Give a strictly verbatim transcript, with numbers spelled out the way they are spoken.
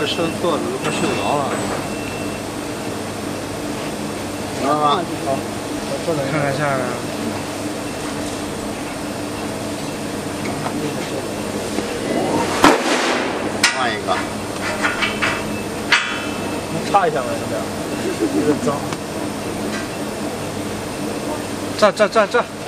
快收错了，都快睡着了。知道吗？好， 看看下来。 换一个。 能擦一下吗？有点，有点脏。 这这这这。